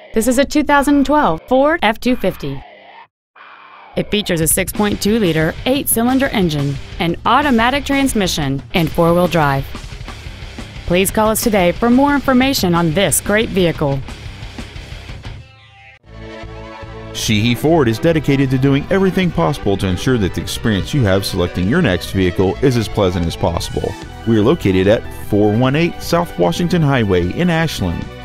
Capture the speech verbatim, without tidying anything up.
This is a two thousand twelve Ford F two fifty. It features a six point two liter eight-cylinder engine, an automatic transmission, and four-wheel drive. Please call us today for more information on this great vehicle. Sheehy Ford is dedicated to doing everything possible to ensure that the experience you have selecting your next vehicle is as pleasant as possible. We are located at four one eight South Washington Highway in Ashland.